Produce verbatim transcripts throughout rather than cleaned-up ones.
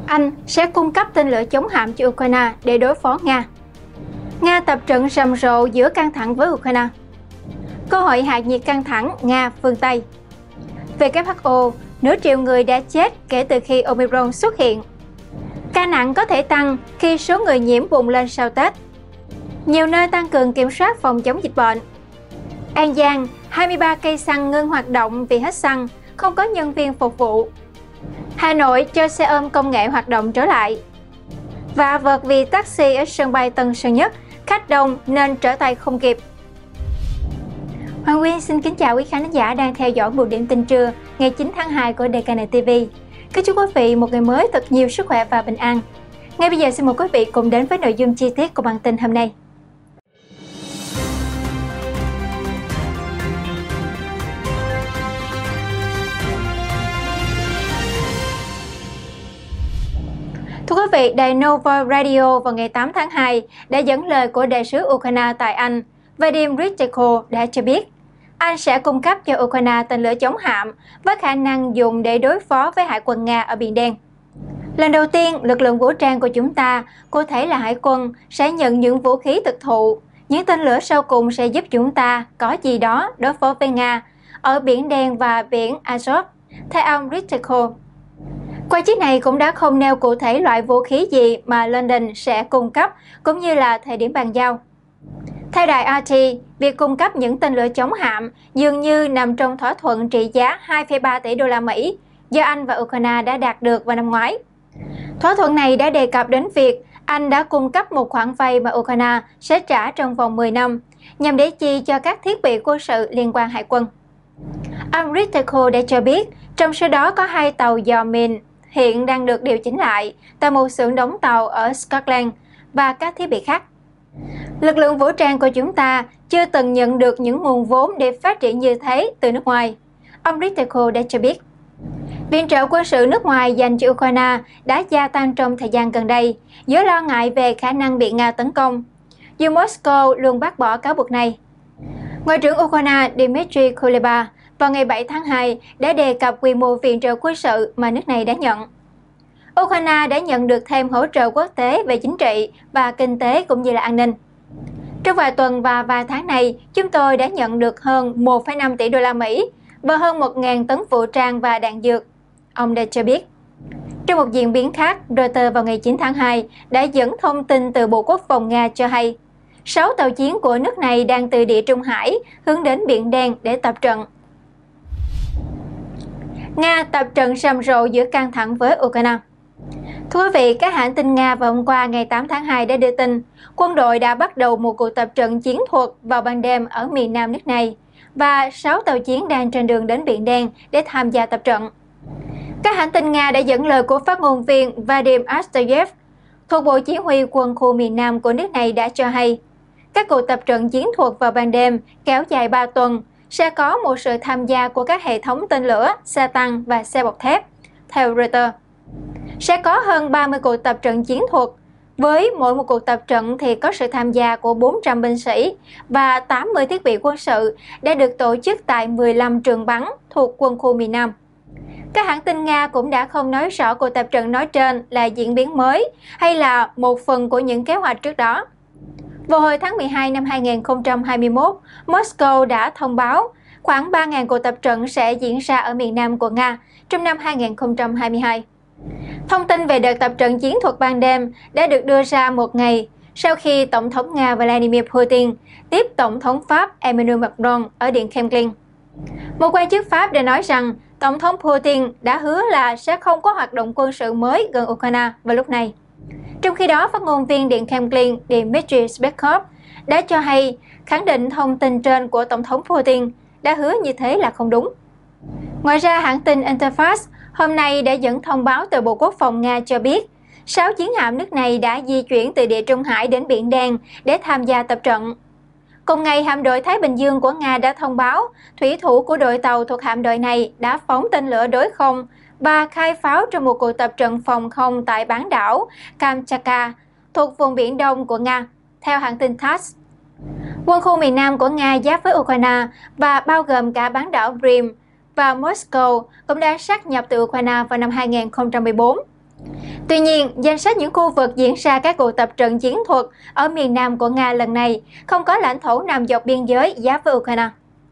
Anh sẽ cung cấp tên lửa chống hạm cho Ukraine để đối phó Nga. Nga tập trận rầm rộ giữa căng thẳng với Ukraine. Cơ hội hạ nhiệt căng thẳng Nga phương Tây. vê kép hát o, nửa triệu người đã chết kể từ khi Omicron xuất hiện. Ca nặng có thể tăng khi số người nhiễm bùng lên sau Tết. Nhiều nơi tăng cường kiểm soát phòng chống dịch bệnh. An Giang, hai mươi ba cây xăng ngưng hoạt động vì hết xăng, không có nhân viên phục vụ. Hà Nội cho xe ôm công nghệ hoạt động trở lại. Và vợt vì taxi ở sân bay Tân Sơn Nhất, khách đông nên trở tay không kịp. Hoàng Nguyên xin kính chào quý khán giả đang theo dõi buổi điểm tin trưa ngày chín tháng hai của đê ca en ti vi. Kính chúc quý vị một ngày mới thật nhiều sức khỏe và bình an. Ngay bây giờ xin mời quý vị cùng đến với nội dung chi tiết của bản tin hôm nay. Thưa quý vị, đài Nova Radio vào ngày tám tháng hai đã dẫn lời của đại sứ Ukraine tại Anh, Vadim Rizhenko đã cho biết Anh sẽ cung cấp cho Ukraine tên lửa chống hạm với khả năng dùng để đối phó với hải quân Nga ở Biển Đen. Lần đầu tiên, lực lượng vũ trang của chúng ta, cụ thể là hải quân, sẽ nhận những vũ khí thực thụ. Những tên lửa sau cùng sẽ giúp chúng ta có gì đó đối phó với Nga ở Biển Đen và Biển Azov, theo ông Rizhenko. Quan chức này cũng đã không nêu cụ thể loại vũ khí gì mà London sẽ cung cấp, cũng như là thời điểm bàn giao. Theo đài rờ tê, việc cung cấp những tên lửa chống hạm dường như nằm trong thỏa thuận trị giá hai phẩy ba tỷ đô la Mỹ do Anh và Ukraine đã đạt được vào năm ngoái. Thỏa thuận này đã đề cập đến việc Anh đã cung cấp một khoản vay mà Ukraine sẽ trả trong vòng mười năm, nhằm để chi cho các thiết bị quân sự liên quan hải quân. Ông Rizhenko đã cho biết, trong số đó có hai tàu dò mìn hiện đang được điều chỉnh lại tại một xưởng đóng tàu ở Scotland và các thiết bị khác. Lực lượng vũ trang của chúng ta chưa từng nhận được những nguồn vốn để phát triển như thế từ nước ngoài, ông Rizhenko đã cho biết. Viện trợ quân sự nước ngoài dành cho Ukraine đã gia tăng trong thời gian gần đây, với lo ngại về khả năng bị Nga tấn công, dù Moscow luôn bác bỏ cáo buộc này. Ngoại trưởng Ukraine Dmytro Kuleba vào ngày bảy tháng hai đã đề cập quy mô viện trợ quân sự mà nước này đã nhận. Ukraine đã nhận được thêm hỗ trợ quốc tế về chính trị và kinh tế cũng như là an ninh. Trong vài tuần và vài tháng này, chúng tôi đã nhận được hơn một phẩy năm tỷ đô la Mỹ và hơn một nghìn tấn vũ trang và đạn dược, ông đã cho biết. Trong một diễn biến khác, Reuters vào ngày chín tháng hai đã dẫn thông tin từ Bộ Quốc phòng Nga cho hay sáu tàu chiến của nước này đang từ Địa Trung Hải hướng đến Biển Đen để tập trận. Nga tập trận rầm rộ giữa căng thẳng với Ukraine. Thưa quý vị, các hãng tin Nga vào hôm qua ngày tám tháng hai đã đưa tin quân đội đã bắt đầu một cuộc tập trận chiến thuật vào ban đêm ở miền nam nước này và sáu tàu chiến đang trên đường đến Biển Đen để tham gia tập trận. Các hãng tin Nga đã dẫn lời của phát ngôn viên Vadim Astayev thuộc Bộ Chỉ huy quân khu miền Nam của nước này đã cho hay các cuộc tập trận chiến thuật vào ban đêm kéo dài ba tuần sẽ có một sự tham gia của các hệ thống tên lửa, xe tăng và xe bọc thép, theo Reuters. Sẽ có hơn ba mươi cuộc tập trận chiến thuật, với mỗi một cuộc tập trận thì có sự tham gia của bốn trăm binh sĩ và tám mươi thiết bị quân sự đã được tổ chức tại mười lăm trường bắn thuộc quân khu miền Nam. Các hãng tin Nga cũng đã không nói rõ cuộc tập trận nói trên là diễn biến mới hay là một phần của những kế hoạch trước đó. Vào hồi tháng mười hai năm hai nghìn không trăm hai mươi mốt, Moscow đã thông báo khoảng ba nghìn cuộc tập trận sẽ diễn ra ở miền Nam của Nga trong năm hai nghìn không trăm hai mươi hai. Thông tin về đợt tập trận chiến thuật ban đêm đã được đưa ra một ngày sau khi Tổng thống Nga Vladimir Putin tiếp Tổng thống Pháp Emmanuel Macron ở Điện Kremlin. Một quan chức Pháp đã nói rằng Tổng thống Putin đã hứa là sẽ không có hoạt động quân sự mới gần Ukraine vào lúc này. Trong khi đó, phát ngôn viên Điện Kremlin Dmitry Peskov đã cho hay khẳng định thông tin trên của Tổng thống Putin đã hứa như thế là không đúng. Ngoài ra, hãng tin Interfax hôm nay đã dẫn thông báo từ Bộ Quốc phòng Nga cho biết sáu chiến hạm nước này đã di chuyển từ Địa Trung Hải đến Biển Đen để tham gia tập trận. Cùng ngày, hạm đội Thái Bình Dương của Nga đã thông báo thủy thủ của đội tàu thuộc hạm đội này đã phóng tên lửa đối không và khai pháo trong một cuộc tập trận phòng không tại bán đảo Kamchatka thuộc vùng Biển Đông của Nga, theo hãng tin tát ét. Quân khu miền Nam của Nga giáp với Ukraine và bao gồm cả bán đảo Crimea và Moscow cũng đã sát nhập từ Ukraine vào năm hai nghìn không trăm mười bốn. Tuy nhiên, danh sách những khu vực diễn ra các cuộc tập trận chiến thuật ở miền Nam của Nga lần này không có lãnh thổ nằm dọc biên giới giáp với Ukraine.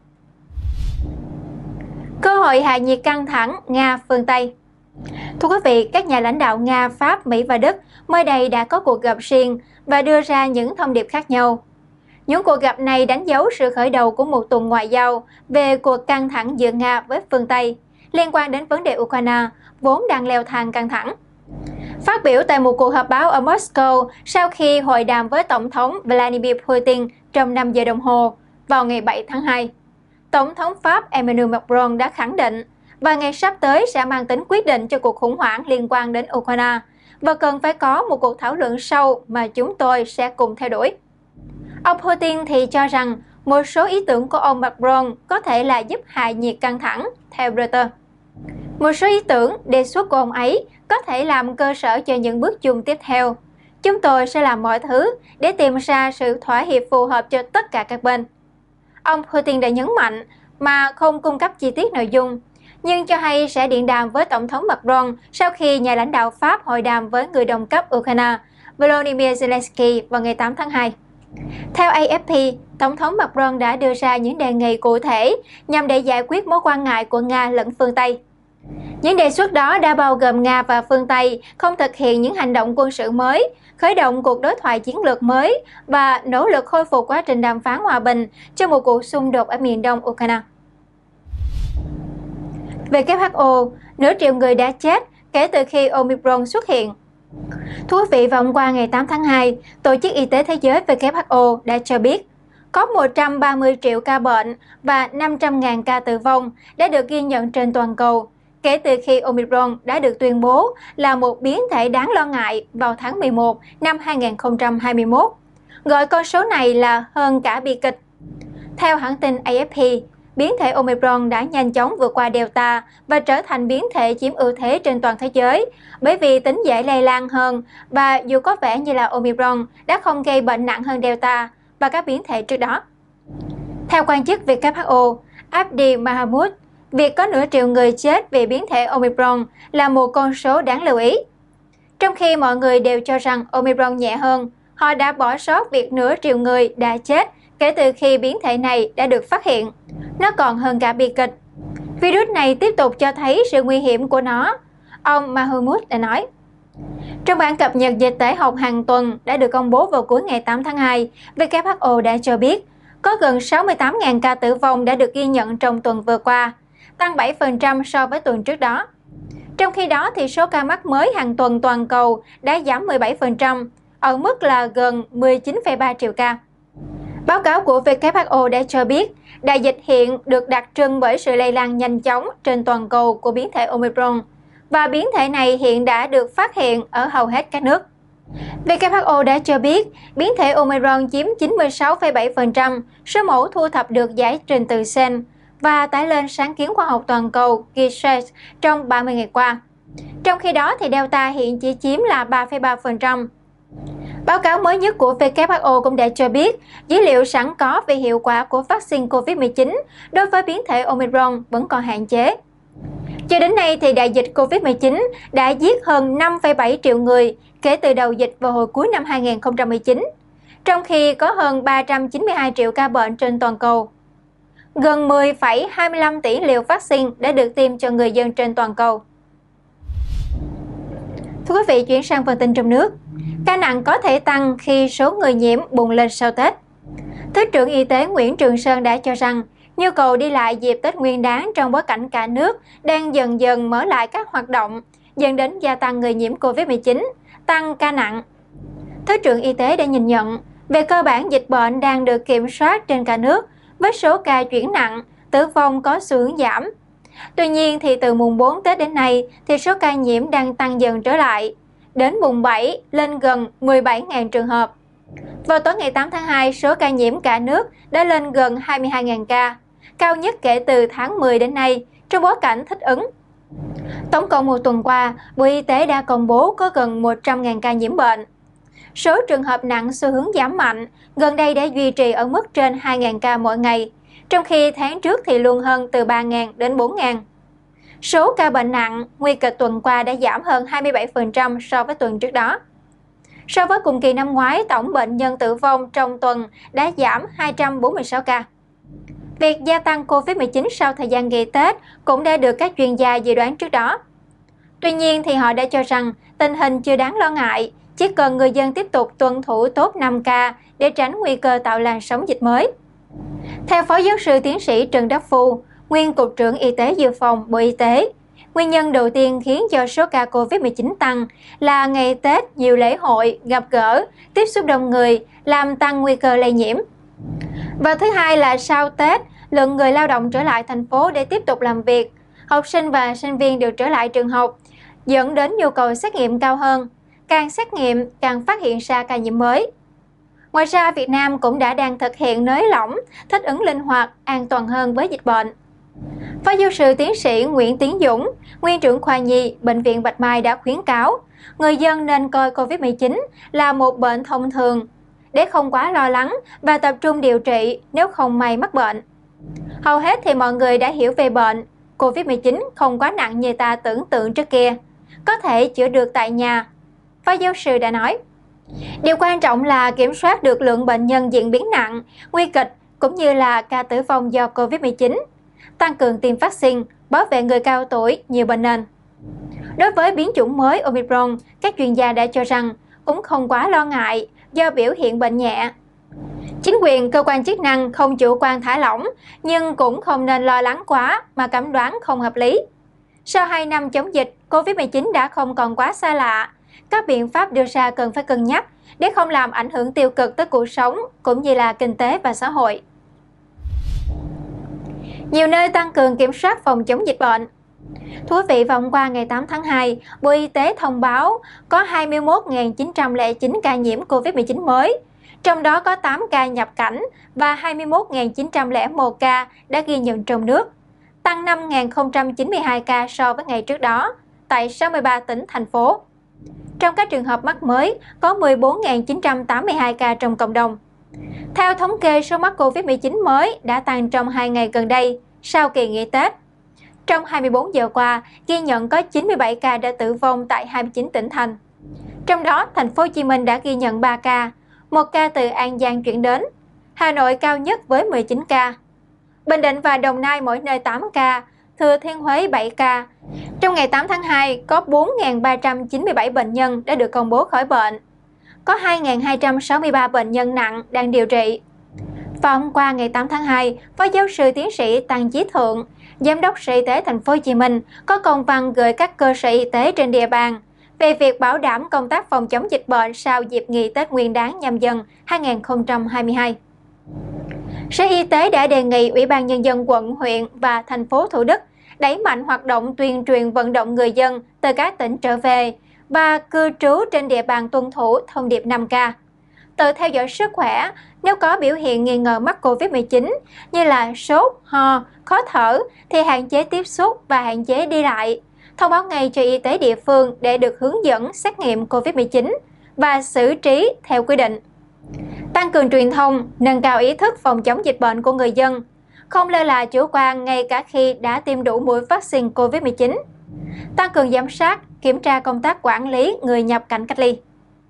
Cơ hội hạ nhiệt căng thẳng Nga phương Tây. Thưa quý vị, các nhà lãnh đạo Nga, Pháp, Mỹ và Đức mới đây đã có cuộc gặp riêng và đưa ra những thông điệp khác nhau. Những cuộc gặp này đánh dấu sự khởi đầu của một tuần ngoại giao về cuộc căng thẳng giữa Nga với phương Tây liên quan đến vấn đề Ukraine, vốn đang leo thang căng thẳng. Phát biểu tại một cuộc họp báo ở Moscow sau khi hội đàm với Tổng thống Vladimir Putin trong năm giờ đồng hồ vào ngày bảy tháng hai, Tổng thống Pháp Emmanuel Macron đã khẳng định và ngày sắp tới sẽ mang tính quyết định cho cuộc khủng hoảng liên quan đến Ukraine và cần phải có một cuộc thảo luận sâu mà chúng tôi sẽ cùng theo đuổi. Ông Putin thì cho rằng một số ý tưởng của ông Macron có thể là giúp hạ nhiệt căng thẳng, theo Reuters. Một số ý tưởng, đề xuất của ông ấy có thể làm cơ sở cho những bước chung tiếp theo. Chúng tôi sẽ làm mọi thứ để tìm ra sự thỏa hiệp phù hợp cho tất cả các bên. Ông Putin đã nhấn mạnh mà không cung cấp chi tiết nội dung, nhưng cho hay sẽ điện đàm với Tổng thống Macron sau khi nhà lãnh đạo Pháp hội đàm với người đồng cấp Ukraine Volodymyr Zelensky vào ngày tám tháng hai. Theo A F P, Tổng thống Macron đã đưa ra những đề nghị cụ thể nhằm để giải quyết mối quan ngại của Nga lẫn phương Tây. Những đề xuất đó đã bao gồm Nga và phương Tây không thực hiện những hành động quân sự mới, khởi động cuộc đối thoại chiến lược mới và nỗ lực khôi phục quá trình đàm phán hòa bình cho một cuộc xung đột ở miền đông Ukraine. W H O, nửa triệu người đã chết kể từ khi Omicron xuất hiện. Thưa quý vị, vào hôm qua ngày tám tháng hai, Tổ chức Y tế Thế giới W H O đã cho biết có một trăm ba mươi triệu ca bệnh và năm trăm nghìn ca tử vong đã được ghi nhận trên toàn cầu kể từ khi Omicron đã được tuyên bố là một biến thể đáng lo ngại vào tháng mười một năm hai nghìn không trăm hai mươi mốt, gọi con số này là hơn cả bi kịch. Theo hãng tin A F P, biến thể Omicron đã nhanh chóng vượt qua Delta và trở thành biến thể chiếm ưu thế trên toàn thế giới bởi vì tính dễ lây lan hơn, và dù có vẻ như là Omicron đã không gây bệnh nặng hơn Delta và các biến thể trước đó. Theo quan chức W H O, Abdi Mahmoud, việc có nửa triệu người chết vì biến thể Omicron là một con số đáng lưu ý. Trong khi mọi người đều cho rằng Omicron nhẹ hơn, họ đã bỏ sót việc nửa triệu người đã chết kể từ khi biến thể này đã được phát hiện. Nó còn hơn cả bi kịch. Virus này tiếp tục cho thấy sự nguy hiểm của nó, ông Mahmoud đã nói. Trong bản cập nhật dịch tễ học hàng tuần đã được công bố vào cuối ngày tám tháng hai, W H O đã cho biết có gần sáu mươi tám nghìn ca tử vong đã được ghi nhận trong tuần vừa qua, tăng bảy phần trăm so với tuần trước đó. Trong khi đó, thì số ca mắc mới hàng tuần toàn cầu đã giảm mười bảy phần trăm, ở mức là gần mười chín phẩy ba triệu ca. Báo cáo của W H O đã cho biết đại dịch hiện được đặc trưng bởi sự lây lan nhanh chóng trên toàn cầu của biến thể Omicron, và biến thể này hiện đã được phát hiện ở hầu hết các nước. W H O đã cho biết biến thể Omicron chiếm chín mươi sáu phẩy bảy phần trăm số mẫu thu thập được giải trình từ gen và tải lên sáng kiến khoa học toàn cầu Gisearch trong ba mươi ngày qua. Trong khi đó, thì Delta hiện chỉ chiếm là ba phẩy ba phần trăm. Báo cáo mới nhất của W H O cũng đã cho biết dữ liệu sẵn có về hiệu quả của vaccine Covid mười chín đối với biến thể Omicron vẫn còn hạn chế. Cho đến nay, thì đại dịch Covid mười chín đã giết hơn năm phẩy bảy triệu người kể từ đầu dịch vào hồi cuối năm hai nghìn không trăm mười chín, trong khi có hơn ba trăm chín mươi hai triệu ca bệnh trên toàn cầu. Gần mười phẩy hai mươi lăm tỷ liều vaccine đã được tiêm cho người dân trên toàn cầu. Thưa quý vị, chuyển sang phần tin trong nước. Ca nặng có thể tăng khi số người nhiễm bùng lên sau Tết. Thứ trưởng Y tế Nguyễn Trường Sơn đã cho rằng nhu cầu đi lại dịp Tết Nguyên đán trong bối cảnh cả nước đang dần dần mở lại các hoạt động, dẫn đến gia tăng người nhiễm Covid mười chín, tăng ca nặng. Thứ trưởng Y tế đã nhìn nhận, về cơ bản dịch bệnh đang được kiểm soát trên cả nước, với số ca chuyển nặng, tử vong có xu hướng giảm. Tuy nhiên, thì từ mùng bốn Tết đến nay, thì số ca nhiễm đang tăng dần trở lại. Đến mùng bảy lên gần mười bảy nghìn trường hợp. Vào tối ngày tám tháng hai, số ca nhiễm cả nước đã lên gần hai mươi hai nghìn ca, cao nhất kể từ tháng mười đến nay, trong bối cảnh thích ứng. Tổng cộng một tuần qua, Bộ Y tế đã công bố có gần một trăm nghìn ca nhiễm bệnh. Số trường hợp nặng xu hướng giảm mạnh, gần đây đã duy trì ở mức trên hai nghìn ca mỗi ngày, trong khi tháng trước thì luôn hơn từ ba nghìn đến bốn nghìn. Số ca bệnh nặng, nguy kịch tuần qua đã giảm hơn hai mươi bảy phần trăm so với tuần trước đó. So với cùng kỳ năm ngoái, tổng bệnh nhân tử vong trong tuần đã giảm hai trăm bốn mươi sáu ca. Việc gia tăng Covid mười chín sau thời gian nghỉ Tết cũng đã được các chuyên gia dự đoán trước đó. Tuy nhiên thì họ đã cho rằng tình hình chưa đáng lo ngại, chỉ cần người dân tiếp tục tuân thủ tốt năm K để tránh nguy cơ tạo làn sóng dịch mới. Theo Phó Giáo sư Tiến sĩ Trần Đắc Phu, nguyên Cục trưởng Y tế Dự phòng Bộ Y tế, nguyên nhân đầu tiên khiến cho số ca Covid mười chín tăng là ngày Tết nhiều lễ hội, gặp gỡ, tiếp xúc đông người, làm tăng nguy cơ lây nhiễm. Và thứ hai là sau Tết, lượng người lao động trở lại thành phố để tiếp tục làm việc, học sinh và sinh viên đều trở lại trường học, dẫn đến nhu cầu xét nghiệm cao hơn. Càng xét nghiệm, càng phát hiện ra ca nhiễm mới. Ngoài ra, Việt Nam cũng đã đang thực hiện nới lỏng, thích ứng linh hoạt, an toàn hơn với dịch bệnh. Phó giáo sư tiến sĩ Nguyễn Tiến Dũng, nguyên trưởng khoa nhi, Bệnh viện Bạch Mai đã khuyến cáo người dân nên coi Covid mười chín là một bệnh thông thường để không quá lo lắng và tập trung điều trị nếu không may mắc bệnh. Hầu hết thì mọi người đã hiểu về bệnh, Covid mười chín không quá nặng như ta tưởng tượng trước kia, có thể chữa được tại nhà. Phó giáo sư đã nói, điều quan trọng là kiểm soát được lượng bệnh nhân diễn biến nặng, nguy kịch cũng như là ca tử vong do Covid mười chín, tăng cường tiêm vaccine, bảo vệ người cao tuổi, nhiều bệnh nền. Đối với biến chủng mới Omicron, các chuyên gia đã cho rằng cũng không quá lo ngại do biểu hiện bệnh nhẹ. Chính quyền, cơ quan chức năng không chủ quan thả lỏng, nhưng cũng không nên lo lắng quá mà cấm đoán không hợp lý. Sau hai năm chống dịch, Covid mười chín đã không còn quá xa lạ. Các biện pháp đưa ra cần phải cân nhắc để không làm ảnh hưởng tiêu cực tới cuộc sống cũng như là kinh tế và xã hội. Nhiều nơi tăng cường kiểm soát phòng chống dịch bệnh. Thưa quý vị, vào hôm qua ngày tám tháng hai, Bộ Y tế thông báo có hai mươi mốt nghìn chín trăm lẻ chín ca nhiễm Covid mười chín mới, trong đó có tám ca nhập cảnh và hai mươi mốt nghìn chín trăm lẻ một ca đã ghi nhận trong nước, tăng năm nghìn không trăm chín mươi hai ca so với ngày trước đó tại sáu mươi ba tỉnh, thành phố. Trong các trường hợp mắc mới, có mười bốn nghìn chín trăm tám mươi hai ca trong cộng đồng. Theo thống kê, số mắc Covid mười chín mới đã tăng trong hai ngày gần đây sau kỳ nghỉ Tết. Trong hai mươi bốn giờ qua, ghi nhận có chín mươi bảy ca đã tử vong tại hai mươi chín tỉnh thành. Trong đó, thành phố Hồ Chí Minh đã ghi nhận ba ca, một ca từ An Giang chuyển đến. Hà Nội cao nhất với mười chín ca. Bình Định và Đồng Nai mỗi nơi tám ca, Thừa Thiên Huế bảy ca. Trong ngày tám tháng hai, có bốn nghìn ba trăm chín mươi bảy bệnh nhân đã được công bố khỏi bệnh. Có hai nghìn hai trăm sáu mươi ba bệnh nhân nặng đang điều trị. Vào hôm qua ngày tám tháng hai, Phó giáo sư tiến sĩ Tăng Chí Thượng, Giám đốc Sở Y tế Thành phố Hồ Chí Minh có công văn gửi các cơ sở y tế trên địa bàn về việc bảo đảm công tác phòng chống dịch bệnh sau dịp nghỉ Tết Nguyên đán Nhâm Dần hai nghìn không trăm hai mươi hai. Sở Y tế đã đề nghị Ủy ban Nhân dân quận, huyện và thành phố Thủ Đức đẩy mạnh hoạt động tuyên truyền vận động người dân từ các tỉnh trở về và cư trú trên địa bàn tuân thủ thông điệp năm K. Tự theo dõi sức khỏe, nếu có biểu hiện nghi ngờ mắc Covid mười chín như là sốt, ho, khó thở thì hạn chế tiếp xúc và hạn chế đi lại. Thông báo ngay cho y tế địa phương để được hướng dẫn xét nghiệm Covid mười chín và xử trí theo quy định. Tăng cường truyền thông, nâng cao ý thức phòng chống dịch bệnh của người dân, không lơ là chủ quan ngay cả khi đã tiêm đủ mũi vaccine Covid mười chín. Tăng cường giám sát, kiểm tra công tác quản lý người nhập cảnh cách ly.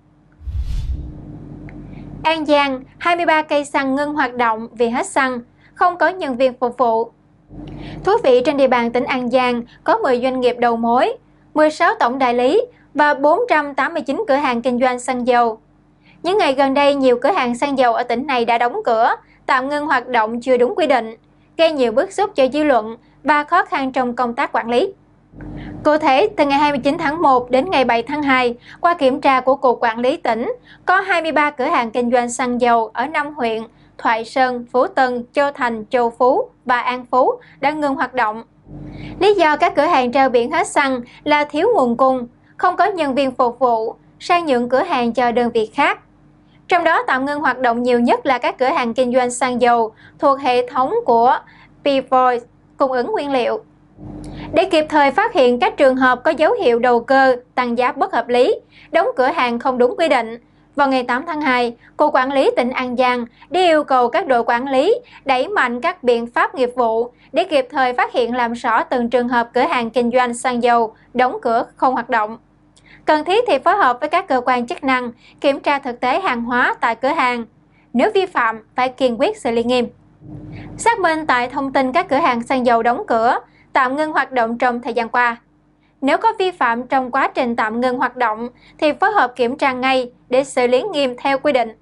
An Giang, hai mươi ba cây xăng ngưng hoạt động vì hết xăng, không có nhân viên phục vụ. Thú vị, trên địa bàn tỉnh An Giang có mười doanh nghiệp đầu mối, mười sáu tổng đại lý và bốn trăm tám mươi chín cửa hàng kinh doanh xăng dầu. Những ngày gần đây, nhiều cửa hàng xăng dầu ở tỉnh này đã đóng cửa, tạm ngưng hoạt động chưa đúng quy định, gây nhiều bức xúc cho dư luận và khó khăn trong công tác quản lý. Cụ thể, từ ngày hai mươi chín tháng một đến ngày bảy tháng hai, qua kiểm tra của Cục Quản lý tỉnh, có hai mươi ba cửa hàng kinh doanh xăng dầu ở năm huyện Thoại Sơn, Phú Tân, Châu Thành, Châu Phú và An Phú đã ngừng hoạt động. Lý do các cửa hàng treo biển hết xăng là thiếu nguồn cung, không có nhân viên phục vụ, sang nhượng cửa hàng cho đơn vị khác. Trong đó tạm ngưng hoạt động nhiều nhất là các cửa hàng kinh doanh xăng dầu thuộc hệ thống của Pvoice cung ứng nguyên liệu. Để kịp thời phát hiện các trường hợp có dấu hiệu đầu cơ, tăng giá bất hợp lý, đóng cửa hàng không đúng quy định Vào ngày tám tháng hai, Cục Quản lý tỉnh An Giang đã yêu cầu các đội quản lý đẩy mạnh các biện pháp nghiệp vụ để kịp thời phát hiện làm rõ từng trường hợp cửa hàng kinh doanh xăng dầu đóng cửa không hoạt động. Cần thiết thì phối hợp với các cơ quan chức năng kiểm tra thực tế hàng hóa tại cửa hàng. Nếu vi phạm, phải kiên quyết xử lý nghiêm. Xác minh tại thông tin các cửa hàng xăng dầu đóng cửa, tạm ngưng hoạt động trong thời gian qua. Nếu có vi phạm trong quá trình tạm ngưng hoạt động thì phối hợp kiểm tra ngay để xử lý nghiêm theo quy định.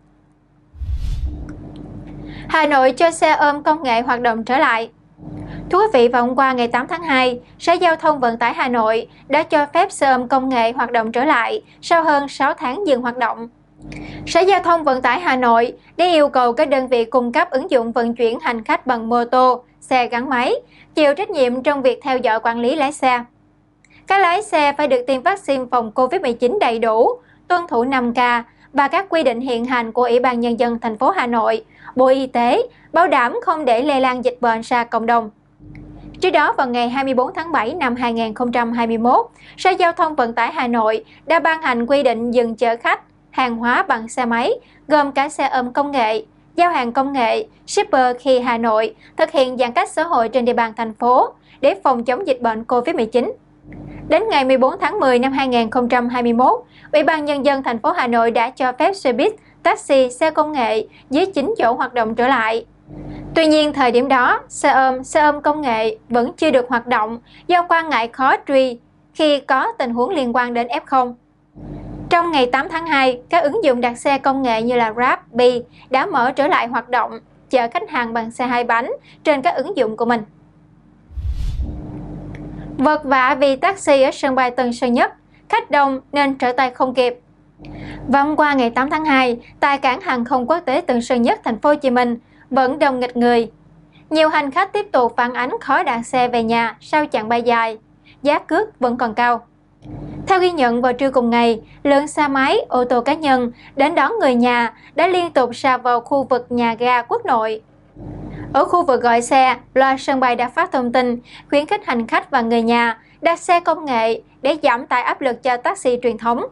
Hà Nội cho xe ôm công nghệ hoạt động trở lại. Thưa quý vị, vào hôm qua ngày tám tháng hai, Sở Giao thông Vận tải Hà Nội đã cho phép xe ôm công nghệ hoạt động trở lại sau hơn sáu tháng dừng hoạt động. Sở Giao thông Vận tải Hà Nội đã yêu cầu các đơn vị cung cấp ứng dụng vận chuyển hành khách bằng mô tô, xe gắn máy, chịu trách nhiệm trong việc theo dõi quản lý lái xe. Các lái xe phải được tiêm vaccine phòng Covid mười chín đầy đủ, tuân thủ năm K và các quy định hiện hành của Ủy ban Nhân dân thành phố Hà Nội, Bộ Y tế, bảo đảm không để lây lan dịch bệnh ra cộng đồng. Trước đó, vào ngày hai mươi tư tháng bảy năm hai nghìn không trăm hai mươi mốt, Sở Giao thông Vận tải Hà Nội đã ban hành quy định dừng chở khách, hàng hóa bằng xe máy, gồm cả xe ôm công nghệ, giao hàng công nghệ, shipper khi Hà Nội thực hiện giãn cách xã hội trên địa bàn thành phố để phòng chống dịch bệnh Covid mười chín. Đến ngày mười bốn tháng mười năm hai nghìn không trăm hai mươi mốt, Ủy ban Nhân dân thành phố Hà Nội đã cho phép xe buýt, taxi, xe công nghệ dưới chín chỗ hoạt động trở lại. Tuy nhiên, thời điểm đó, xe ôm, xe ôm công nghệ vẫn chưa được hoạt động do quan ngại khó truy khi có tình huống liên quan đến ép không. Trong ngày tám tháng hai, các ứng dụng đặt xe công nghệ như là Grab, Bi đã mở trở lại hoạt động, chở khách hàng bằng xe hai bánh trên các ứng dụng của mình. Vật vã vì taxi ở sân bay Tân Sơn Nhất, khách đông nên trở tay không kịp. Vào hôm qua ngày tám tháng hai, tại cảng hàng không quốc tế Tân Sơn Nhất, thành phố Hồ Chí Minh vẫn đông nghịt người. Nhiều hành khách tiếp tục phản ánh khó đặt xe về nhà sau chặng bay dài, giá cước vẫn còn cao. Theo ghi nhận, vào trưa cùng ngày, lượng xe máy, ô tô cá nhân đến đón người nhà đã liên tục rà vào khu vực nhà ga Quốc Nội. Ở khu vực gọi xe, loa sân bay đã phát thông tin khuyến khích hành khách và người nhà đặt xe công nghệ để giảm tải áp lực cho taxi truyền thống.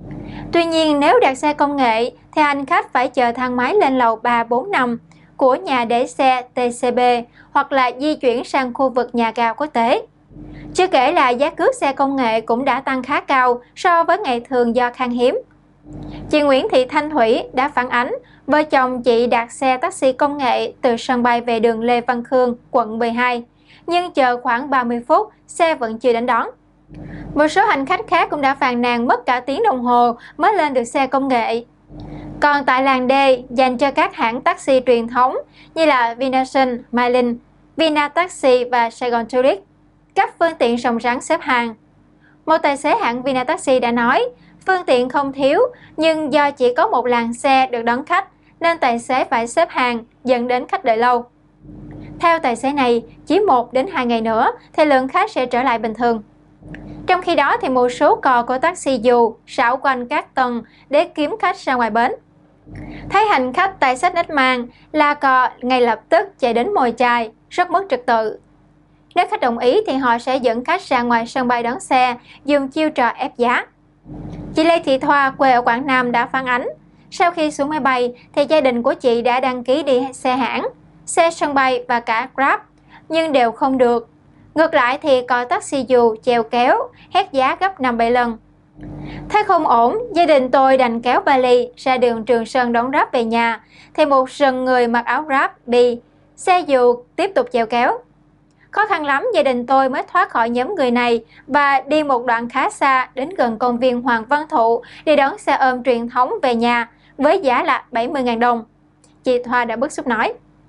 Tuy nhiên, nếu đặt xe công nghệ thì hành khách phải chờ thang máy lên lầu ba, bốn, năm của nhà để xe tê xê bê hoặc là di chuyển sang khu vực nhà ga quốc tế. Chưa kể là giá cước xe công nghệ cũng đã tăng khá cao so với ngày thường do khan hiếm. Chị Nguyễn Thị Thanh Thủy đã phản ánh vợ chồng chị đặt xe taxi công nghệ từ sân bay về đường Lê Văn Khương, quận mười hai, nhưng chờ khoảng ba mươi phút, xe vẫn chưa đến đón. Một số hành khách khác cũng đã phàn nàn mất cả tiếng đồng hồ mới lên được xe công nghệ. Còn tại làng D, dành cho các hãng taxi truyền thống như là Vinasun, Mylink, Vinataxi và Saigon Tourist, các phương tiện rồng rắn xếp hàng. Một tài xế hãng Vinataxi đã nói, phương tiện không thiếu, nhưng do chỉ có một làn xe được đón khách, nên tài xế phải xếp hàng, dẫn đến khách đợi lâu. Theo tài xế này, chỉ một đến hai ngày nữa thì lượng khách sẽ trở lại bình thường. Trong khi đó, thì một số cò của taxi dù xảo quanh các tầng để kiếm khách ra ngoài bến. Thấy hành khách tay xách nách mang, la cò ngay lập tức chạy đến mồi chài, rất mất trật tự. Nếu khách đồng ý thì họ sẽ dẫn khách ra ngoài sân bay đón xe, dùng chiêu trò ép giá. Chị Lê Thị Thoa, quê ở Quảng Nam đã phản ánh, sau khi xuống máy bay thì gia đình của chị đã đăng ký đi xe hãng, xe sân bay và cả Grab, nhưng đều không được. Ngược lại thì cò taxi dù chèo kéo, hét giá gấp năm bảy lần. Thấy không ổn, gia đình tôi đành kéo vali ra đường Trường Sơn đón Grab về nhà, thì một rần người mặc áo Grab, Bi, xe dù tiếp tục chèo kéo. Khó khăn lắm, gia đình tôi mới thoát khỏi nhóm người này và đi một đoạn khá xa đến gần công viên Hoàng Văn Thụ để đón xe ôm truyền thống về nhà với giá là bảy mươi nghìn đồng. Chị Thoa đã bức xúc nói.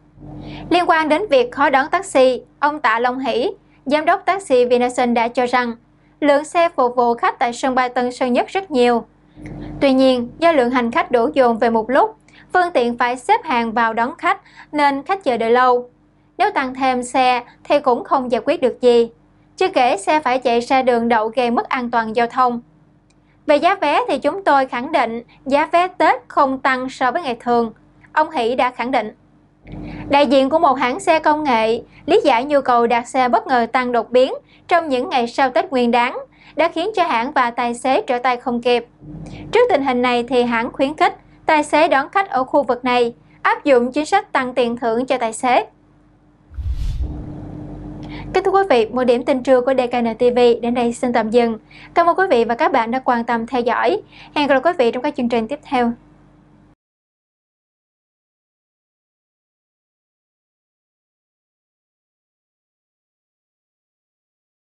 Liên quan đến việc khó đón taxi, ông Tạ Long Hỷ, giám đốc taxi Vinasun đã cho rằng lượng xe phục vụ khách tại sân bay Tân Sơn Nhất rất nhiều. Tuy nhiên, do lượng hành khách đổ dồn về một lúc, phương tiện phải xếp hàng vào đón khách nên khách chờ đợi lâu. Nếu tăng thêm xe thì cũng không giải quyết được gì. Chưa kể xe phải chạy ra đường đậu gây mất an toàn giao thông. Về giá vé thì chúng tôi khẳng định giá vé Tết không tăng so với ngày thường. Ông Hỷ đã khẳng định. Đại diện của một hãng xe công nghệ lý giải nhu cầu đặt xe bất ngờ tăng đột biến trong những ngày sau Tết Nguyên Đán đã khiến cho hãng và tài xế trở tay không kịp. Trước tình hình này thì hãng khuyến khích tài xế đón khách ở khu vực này, áp dụng chính sách tăng tiền thưởng cho tài xế. Kính thưa quý vị, một điểm tin trưa của đê ca en ti vi đến đây xin tạm dừng. Cảm ơn quý vị và các bạn đã quan tâm theo dõi. Hẹn gặp lại quý vị trong các chương trình tiếp theo.